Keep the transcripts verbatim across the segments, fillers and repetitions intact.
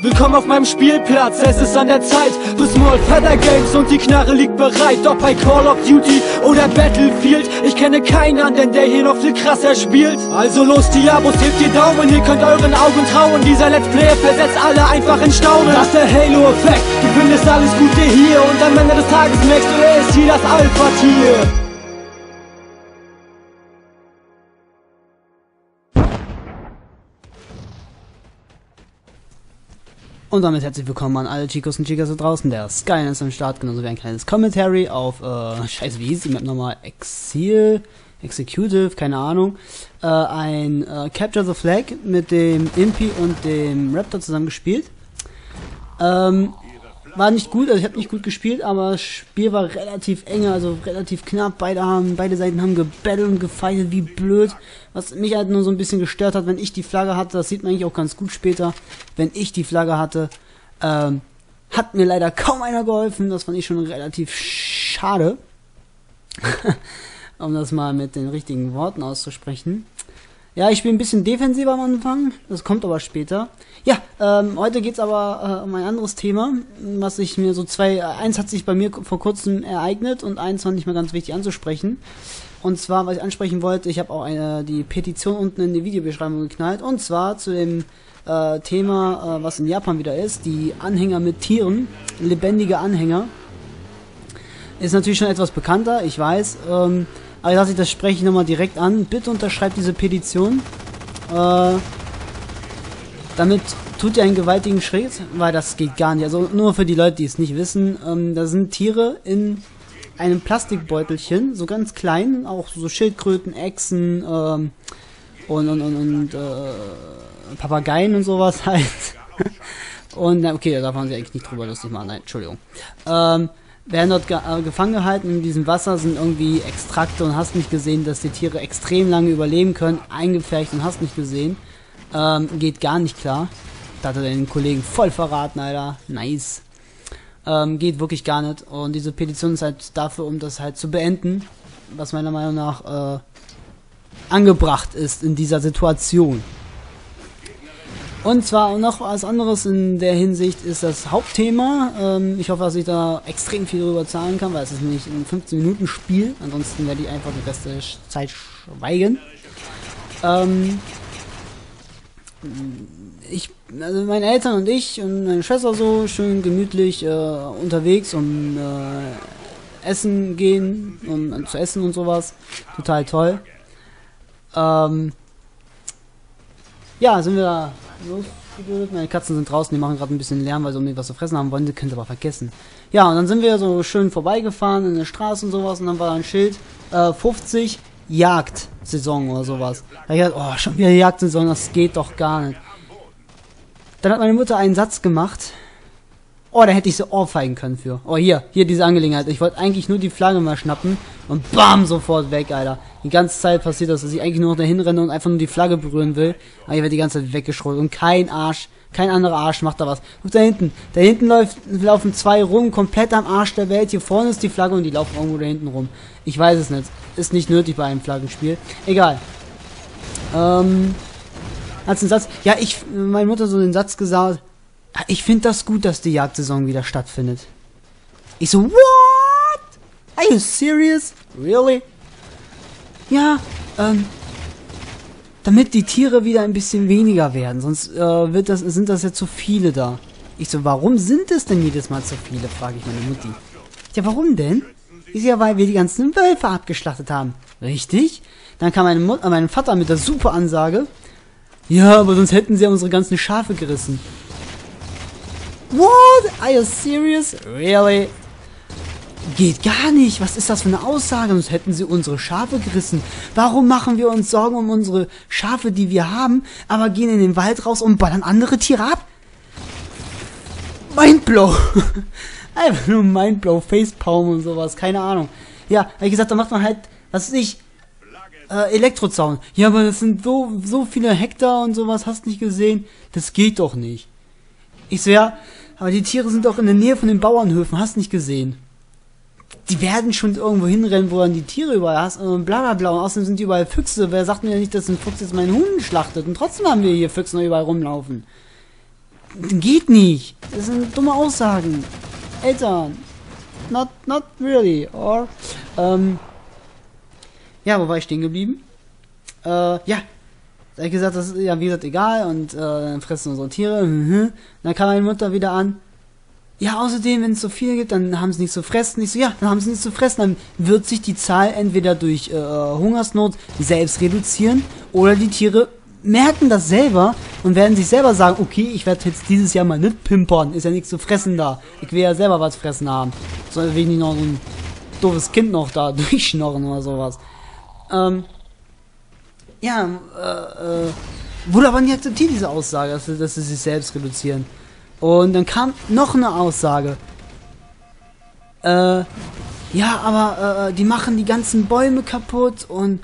Willkommen auf meinem Spielplatz, es ist an der Zeit für Small Feather Games und die Knarre liegt bereit. Ob bei Call of Duty oder Battlefield, ich kenne keinen anderen, der hier noch viel krasser spielt. Also los, die Abos, hebt die Daumen, ihr könnt euren Augen trauen. Dieser Let's Player versetzt alle einfach in Staunen. Das ist der Halo-Effekt, du findest alles Gute hier und am Ende des Tages merkst du, er ist hier das Alpha-Tier. Und damit herzlich willkommen an alle Chicos und Chicas da draußen. Der Skyline ist am Start, genauso wie ein kleines Commentary auf, äh, scheiße, wie hieß die Map nochmal? Exil, Executive, keine Ahnung. Äh, ein äh, Capture the Flag mit dem Impi und dem Raptor zusammen gespielt. Ähm, war nicht gut, also ich habe nicht gut gespielt, aber das Spiel war relativ eng, also relativ knapp. Beide haben, beide Seiten haben gebettelt und gefeitet wie blöd. Was mich halt nur so ein bisschen gestört hat, wenn ich die Flagge hatte, das sieht man eigentlich auch ganz gut später, wenn ich die Flagge hatte, ähm, hat mir leider kaum einer geholfen. Das fand ich schon relativ schade. Um das mal mit den richtigen Worten auszusprechen. Ja, ich bin ein bisschen defensiver am Anfang, das kommt aber später. Ja, ähm, heute geht's aber äh, um ein anderes Thema, was ich mir so zwei, äh, eins hat sich bei mir vor kurzem ereignet und eins war nicht mehr ganz wichtig anzusprechen. Und zwar, was ich ansprechen wollte, ich habe auch eine, die Petition unten in die Videobeschreibung geknallt, und zwar zu dem äh, Thema, äh, was in Japan wieder ist, die Anhänger mit Tieren, lebendige Anhänger. Ist natürlich schon etwas bekannter, ich weiß, ähm, aber ich lasse ich das spreche ich nochmal direkt an. Bitte unterschreibt diese Petition. Äh, damit tut ihr einen gewaltigen Schritt, weil das geht gar nicht. Also nur für die Leute, die es nicht wissen. Ähm, da sind Tiere in einem Plastikbeutelchen, so ganz klein, auch so Schildkröten, Echsen ähm, und, und, und, und äh, Papageien und sowas halt. Und okay, da darf man sich eigentlich nicht drüber lustig machen. Nein, Entschuldigung. Ähm, werden dort ge äh, gefangen gehalten, in diesem Wasser sind irgendwie Extrakte und hast nicht gesehen, dass die Tiere extrem lange überleben können, eingepfercht und hast nicht gesehen. Ähm, geht gar nicht klar. Da hat er den Kollegen voll verraten, Alter. Nice. Ähm, geht wirklich gar nicht. Und diese Petition ist halt dafür, um das halt zu beenden, was meiner Meinung nach äh, angebracht ist in dieser Situation. Und zwar noch was anderes in der Hinsicht ist das Hauptthema. Ähm, ich hoffe, dass ich da extrem viel drüber zahlen kann, weil es ist nämlich ein fünfzehn Minuten Spiel. Ansonsten werde ich einfach die beste Zeit schweigen. Ähm, ich, also meine Eltern und ich und meine Schwester so schön gemütlich äh, unterwegs und äh, essen gehen und um, zu essen und sowas. Total toll. Ähm, ja, sind wir da losgedödelt. Meine Katzen sind draußen, die machen gerade ein bisschen Lärm, weil sie unbedingt was zu fressen haben wollen, die könnt ihr aber vergessen. Ja, und dann sind wir so schön vorbeigefahren in der Straße und sowas und dann war da ein Schild, äh, fünfzig Jagdsaison oder sowas. Da hab ich gedacht, oh, schon wieder Jagdsaison, das geht doch gar nicht. Dann hat meine Mutter einen Satz gemacht. Oh, da hätte ich so ohrfeigen können für. Oh, hier, hier diese Angelegenheit. Ich wollte eigentlich nur die Flagge mal schnappen und bam, sofort weg, Alter. Die ganze Zeit passiert das, dass ich eigentlich nur noch dahin renne und einfach nur die Flagge berühren will. Aber ich werde die ganze Zeit weggeschrollt und kein Arsch, kein anderer Arsch macht da was. Guck da hinten, da hinten läuft, laufen zwei rum, komplett am Arsch der Welt. Hier vorne ist die Flagge und die laufen irgendwo da hinten rum. Ich weiß es nicht. Ist nicht nötig bei einem Flaggenspiel. Egal. Ähm, als ein Satz, ja, ich, meine Mutter so den Satz gesagt, ich finde das gut, dass die Jagdsaison wieder stattfindet. Ich so, what? Are you serious? Really? Ja, ähm, damit die Tiere wieder ein bisschen weniger werden, sonst äh, wird das, sind das ja zu viele da. Ich so, warum sind es denn jedes Mal zu viele, frage ich meine Mutti. Ja, warum denn? Ist ja, weil wir die ganzen Wölfe abgeschlachtet haben. Richtig? Dann kam meine Mut äh, mein Vater mit der super Ansage. Ja, aber sonst hätten sie ja unsere ganzen Schafe gerissen. What? Are you serious? Really? Geht gar nicht. Was ist das für eine Aussage? Sonst hätten sie unsere Schafe gerissen. Warum machen wir uns Sorgen um unsere Schafe, die wir haben, aber gehen in den Wald raus und ballern andere Tiere ab? Mindblow. Einfach nur Mindblow, Facepalm und sowas. Keine Ahnung. Ja, wie gesagt, da macht man halt, was weiß ich, äh, Elektrozaun. Ja, aber das sind so, so viele Hektar und sowas, hast nicht gesehen. Das geht doch nicht. Ich so, ja, aber die Tiere sind doch in der Nähe von den Bauernhöfen, hast nicht gesehen. Die werden schon irgendwo hinrennen, wo dann die Tiere überall hast, und bla bla bla. Und außerdem sind die überall Füchse. Wer sagt mir ja nicht, dass ein Fuchs jetzt meinen Hunden schlachtet? Und trotzdem haben wir hier Füchse noch überall rumlaufen. Geht nicht. Das sind dumme Aussagen. Eltern. Not, not really. Or, ähm, ja, wo war ich stehen geblieben? Äh, ja. Da hab ich gesagt, das ist ja, wie gesagt, egal. Und, äh, dann fressen unsere Tiere. Mhm. Dann kam meine Mutter wieder an. Ja, außerdem, wenn es so viel gibt, dann haben sie nichts zu fressen. Ich so, ja, dann haben sie nichts zu fressen. Dann wird sich die Zahl entweder durch, äh, Hungersnot selbst reduzieren oder die Tiere merken das selber und werden sich selber sagen, okay, ich werde jetzt dieses Jahr mal nicht pimpern, ist ja nichts zu fressen da. Ich will ja selber was fressen haben. Soll wenig noch so ein doofes Kind noch da durchschnorren oder sowas. Ähm, ja, äh, äh, wurde aber nicht akzeptiert, diese Aussage, dass sie, dass sie sich selbst reduzieren. Und dann kam noch eine Aussage. Äh, ja, aber, äh, die machen die ganzen Bäume kaputt und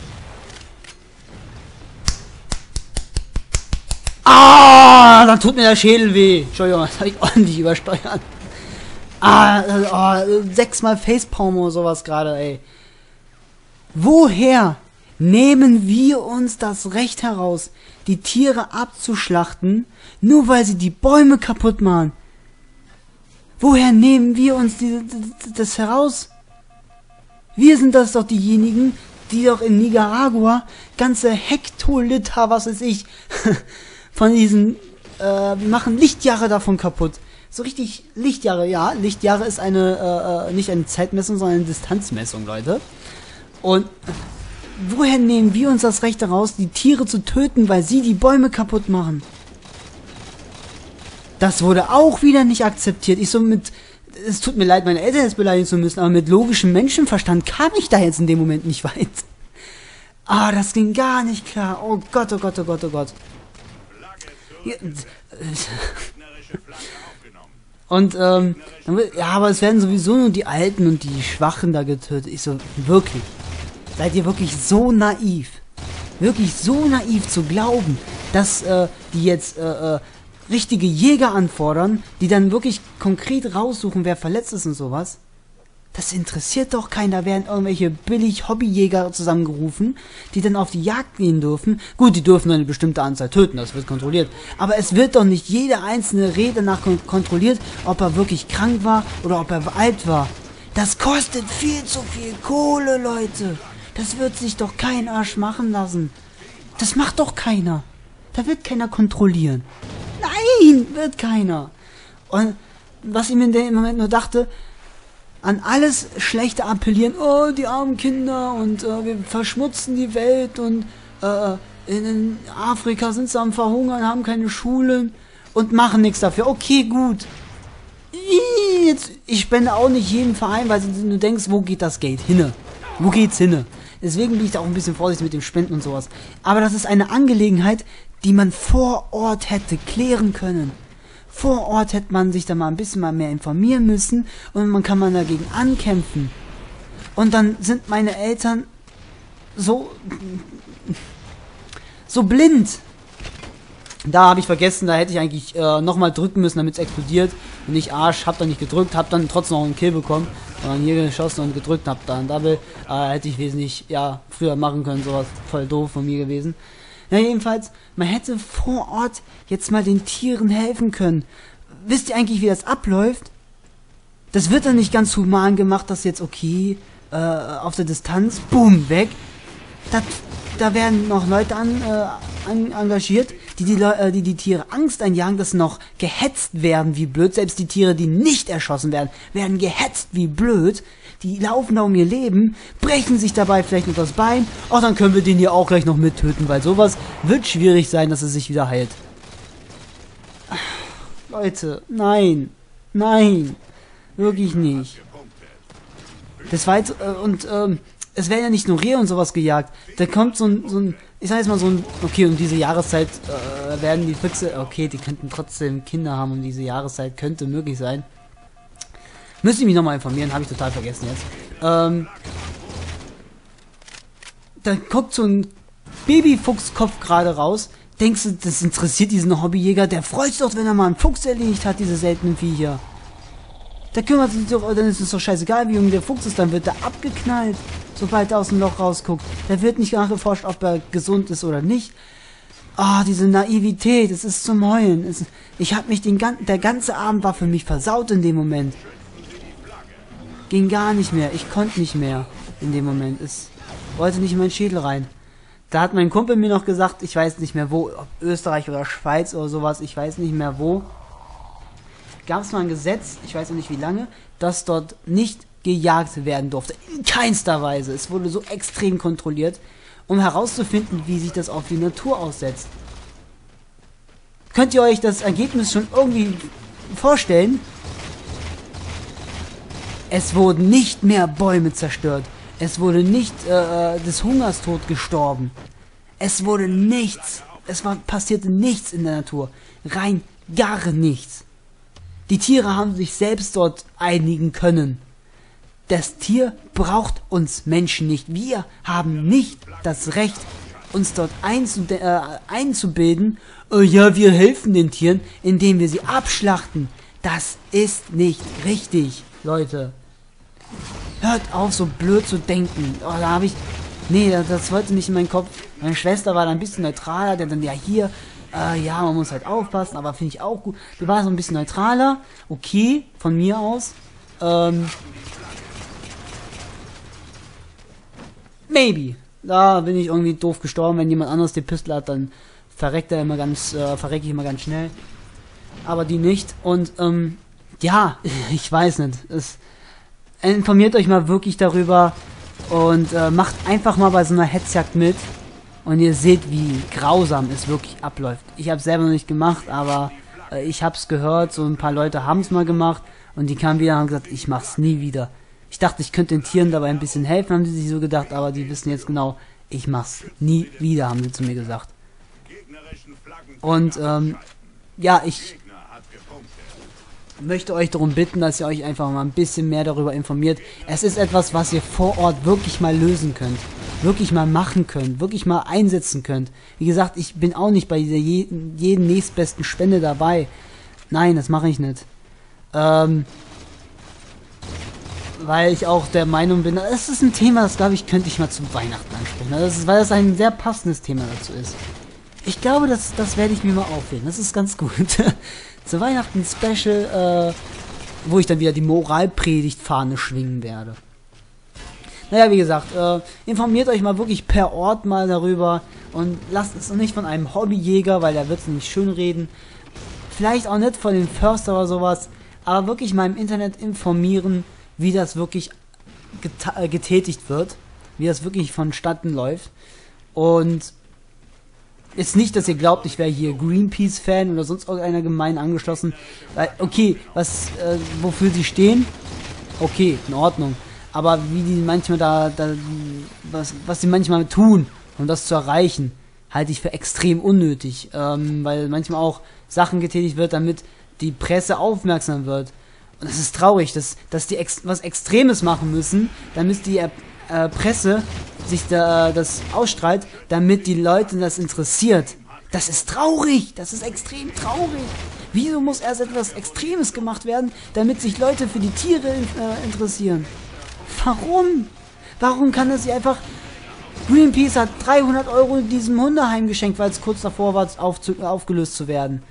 ah, dann tut mir der Schädel weh. Entschuldigung, das habe ich ordentlich übersteuert. Ah, oh, sechsmal Facepalm oder sowas gerade, ey. Woher nehmen wir uns das Recht heraus, die Tiere abzuschlachten, nur weil sie die Bäume kaputt machen? Woher nehmen wir uns die, das heraus? Wir sind das doch diejenigen, die doch in Nicaragua ganze Hektoliter, was weiß ich, von diesen, äh, machen Lichtjahre davon kaputt. So richtig Lichtjahre, ja. Lichtjahre ist eine, äh, nicht eine Zeitmessung, sondern eine Distanzmessung, Leute. Und woher nehmen wir uns das Recht daraus, die Tiere zu töten, weil sie die Bäume kaputt machen? Das wurde auch wieder nicht akzeptiert. Ich so mit, es tut mir leid, meine Eltern jetzt beleidigen zu müssen, aber mit logischem Menschenverstand kam ich da jetzt in dem Moment nicht weit. Ah, das ging gar nicht klar. Oh Gott, oh Gott, oh Gott, oh Gott. Ja, und, ähm, dann wird, ja, aber es werden sowieso nur die Alten und die Schwachen da getötet. Ich so, wirklich? Seid ihr wirklich so naiv? Wirklich so naiv zu glauben, dass, äh, die jetzt, äh, äh, richtige Jäger anfordern, die dann wirklich konkret raussuchen, wer verletzt ist und sowas? Das interessiert doch keiner. Da werden irgendwelche billig Hobbyjäger zusammengerufen, die dann auf die Jagd gehen dürfen. Gut, die dürfen nur eine bestimmte Anzahl töten, das wird kontrolliert. Aber es wird doch nicht jede einzelne Reh danach kon kontrolliert, ob er wirklich krank war oder ob er alt war. Das kostet viel zu viel Kohle, Leute. Das wird sich doch kein Arsch machen lassen. Das macht doch keiner. Da wird keiner kontrollieren. Nein, wird keiner. Und was ich mir in dem Moment nur dachte, an alles Schlechte appellieren, oh, die armen Kinder und äh, wir verschmutzen die Welt und äh, in, in Afrika sind sie am Verhungern, haben keine Schulen und machen nichts dafür. Okay, gut. Jetzt, ich spende auch nicht jedem Verein, weil du denkst, wo geht das Geld hinne? Wo geht's hinne? Deswegen bin ich da auch ein bisschen vorsichtig mit dem Spenden und sowas. Aber das ist eine Angelegenheit, die man vor Ort hätte klären können. Vor Ort hätte man sich da mal ein bisschen mal mehr informieren müssen und man kann man dagegen ankämpfen. Und dann sind meine Eltern so so blind. Da habe ich vergessen, da hätte ich eigentlich äh, nochmal drücken müssen, damit es explodiert. Und ich Arsch, hab dann nicht gedrückt, hab dann trotzdem noch einen Kill bekommen. Und dann hier geschossen und gedrückt, hab da einen Double. Äh, hätte ich wesentlich, ja, früher machen können, sowas voll doof von mir gewesen. Ja, jedenfalls, man hätte vor Ort jetzt mal den Tieren helfen können. Wisst ihr eigentlich, wie das abläuft? Das wird dann nicht ganz human gemacht, dass jetzt, okay, äh, auf der Distanz, boom, weg. Das, da werden noch Leute an, äh, an, engagiert, die die, äh, die die Tiere Angst einjagen, dass sie noch gehetzt werden wie blöd. Selbst die Tiere, die nicht erschossen werden, werden gehetzt wie blöd. Die laufen da um ihr Leben, brechen sich dabei vielleicht noch das Bein. Ach, dann können wir den hier auch gleich noch mittöten, weil sowas wird schwierig sein, dass es sich wieder heilt. Leute, nein. Nein. Wirklich nicht. Das war jetzt, äh, und, ähm, es werden ja nicht nur Rehe und sowas gejagt. Da kommt so ein, so ein, ich sag jetzt mal so ein, okay, um diese Jahreszeit, äh, werden die Füchse, okay, die könnten trotzdem Kinder haben um diese Jahreszeit, könnte möglich sein. Müsste ich mich nochmal informieren, habe ich total vergessen jetzt. Ähm, da guckt so ein Babyfuchskopf gerade raus. Denkst du, das interessiert diesen Hobbyjäger? Der freut sich doch, wenn er mal einen Fuchs erledigt hat, diese seltenen Viecher. Da kümmert sich doch, dann ist es doch scheißegal, wie jung der Fuchs ist, dann wird er abgeknallt, sobald er aus dem Loch rausguckt. Da wird nicht nachgeforscht, ob er gesund ist oder nicht. Ah, diese Naivität, es ist zum Heulen. Es, ich hab mich den ganzen, der ganze Abend war für mich versaut in dem Moment. Ging gar nicht mehr, ich konnte nicht mehr in dem Moment. Es wollte nicht in meinen Schädel rein. Da hat mein Kumpel mir noch gesagt, ich weiß nicht mehr wo, ob Österreich oder Schweiz oder sowas, ich weiß nicht mehr wo. Gab es mal ein Gesetz, ich weiß noch nicht wie lange, dass dort nicht gejagt werden durfte. In keinster Weise. Es wurde so extrem kontrolliert, um herauszufinden, wie sich das auf die Natur aussetzt. Könnt ihr euch das Ergebnis schon irgendwie vorstellen? Es wurden nicht mehr Bäume zerstört. Es wurde nicht äh, des Hungers tot gestorben. Es wurde nichts. Es war, passierte nichts in der Natur. Rein gar nichts. Die Tiere haben sich selbst dort einigen können. Das Tier braucht uns Menschen nicht. Wir haben nicht das Recht, uns dort einzub äh, einzubilden, oh ja, wir helfen den Tieren, indem wir sie abschlachten. Das ist nicht richtig, Leute. Hört auf, so blöd zu denken. Oh, da habe ich... Nee, das, das wollte nicht in meinen Kopf. Meine Schwester war da ein bisschen neutraler, der dann, ja, hier, äh, ja, man muss halt aufpassen, aber finde ich auch gut. Die war so ein bisschen neutraler. Okay, von mir aus. Ähm... Maybe. Da bin ich irgendwie doof gestorben. Wenn jemand anderes die Pistole hat, dann verreckt er immer ganz, äh, verrecke ich immer ganz schnell. Aber die nicht. Und, ähm, ja, ich weiß nicht. Es, informiert euch mal wirklich darüber und äh, macht einfach mal bei so einer Hetzjagd mit. Und ihr seht, wie grausam es wirklich abläuft. Ich habe es selber noch nicht gemacht, aber äh, ich habe es gehört. So ein paar Leute haben es mal gemacht. Und die kamen wieder und haben gesagt, ich mach's nie wieder. Ich dachte, ich könnte den Tieren dabei ein bisschen helfen, haben sie sich so gedacht, aber die wissen jetzt genau, ich mach's nie wieder, haben sie zu mir gesagt. Und, ähm, ja, ich möchte euch darum bitten, dass ihr euch einfach mal ein bisschen mehr darüber informiert. Es ist etwas, was ihr vor Ort wirklich mal lösen könnt, wirklich mal machen könnt, wirklich mal einsetzen könnt. Wie gesagt, ich bin auch nicht bei dieser je jeden nächstbesten Spende dabei. Nein, das mache ich nicht. Ähm... Weil ich auch der Meinung bin, es ist ein Thema, das glaube ich, könnte ich mal zu Weihnachten ansprechen. Das ist, weil das ein sehr passendes Thema dazu ist. Ich glaube, das, das werde ich mir mal aufheben. Das ist ganz gut. Zu Weihnachten Special, äh, wo ich dann wieder die Moralpredigtfahne schwingen werde. Naja, wie gesagt, äh, informiert euch mal wirklich per Ort mal darüber und lasst es nicht von einem Hobbyjäger, weil der wird es nicht schönreden. Vielleicht auch nicht von dem Förster oder sowas, aber wirklich mal im Internet informieren, wie das wirklich getätigt wird, wie das wirklich vonstatten läuft. Und ist nicht, dass ihr glaubt, ich wäre hier Greenpeace-Fan oder sonst irgendeiner Gemeinde angeschlossen. Weil, okay, was, äh, wofür sie stehen, okay, in Ordnung. Aber wie die manchmal da, da was, was sie manchmal tun, um das zu erreichen, halte ich für extrem unnötig. Ähm, weil manchmal auch Sachen getätigt wird, damit die Presse aufmerksam wird. Und das ist traurig, dass, dass die ex was Extremes machen müssen, damit die äh, Presse sich da, das ausstrahlt, damit die Leute das interessiert. Das ist traurig, das ist extrem traurig. Wieso muss erst etwas Extremes gemacht werden, damit sich Leute für die Tiere äh, interessieren? Warum? Warum kann das nicht einfach... Greenpeace hat dreihundert Euro diesem Hundeheim geschenkt, weil es kurz davor war, aufgelöst zu werden.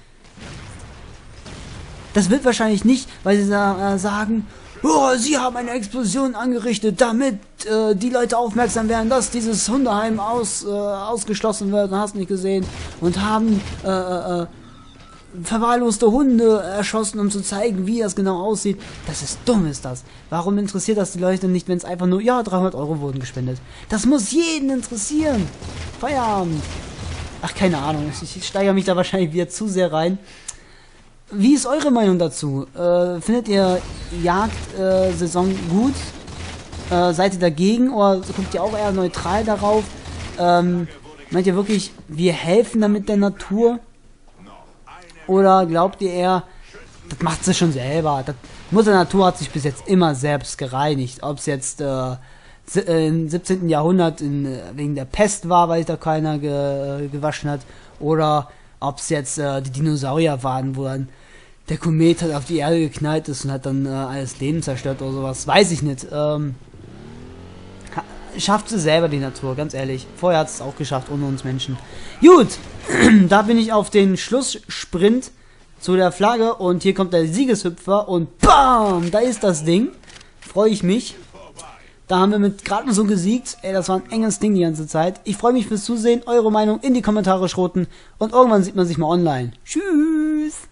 Das wird wahrscheinlich nicht, weil sie äh, sagen, oh, sie haben eine Explosion angerichtet, damit äh, die Leute aufmerksam werden, dass dieses Hundeheim aus, äh, ausgeschlossen wird, hast nicht gesehen, und haben äh, äh, verwahrloste Hunde erschossen, um zu zeigen, wie das genau aussieht. Das ist dumm, ist das. Warum interessiert das die Leute nicht, wenn es einfach nur, ja, dreihundert Euro wurden gespendet? Das muss jeden interessieren. Feierabend. Ach, keine Ahnung, ich, ich steigere mich da wahrscheinlich wieder zu sehr rein. Wie ist eure Meinung dazu? Äh, findet ihr Jagdsaison äh, gut? Äh, seid ihr dagegen oder guckt ihr auch eher neutral darauf? Ähm, meint ihr wirklich, wir helfen damit der Natur? Oder glaubt ihr eher, das macht sie schon selber? Das, Mutter Natur hat sich bis jetzt immer selbst gereinigt. Ob es jetzt äh, im siebzehnten Jahrhundert in, wegen der Pest war, weil sich da keiner ge, gewaschen hat, oder ob es jetzt äh, die Dinosaurier waren, wo dann der Komet halt auf die Erde geknallt ist und hat dann äh, alles Leben zerstört oder sowas. Weiß ich nicht. Ähm, schafft sie selber, die Natur, ganz ehrlich. Vorher hat es auch geschafft, ohne uns Menschen. Gut, da bin ich auf den Schlusssprint zu der Flagge und hier kommt der Siegeshüpfer und BAM! Da ist das Ding. Freue ich mich. Da haben wir mit gerade so gesiegt. Ey, das war ein enges Ding die ganze Zeit. Ich freue mich fürs Zusehen. Eure Meinung in die Kommentare schroten und irgendwann sieht man sich mal online. Tschüss!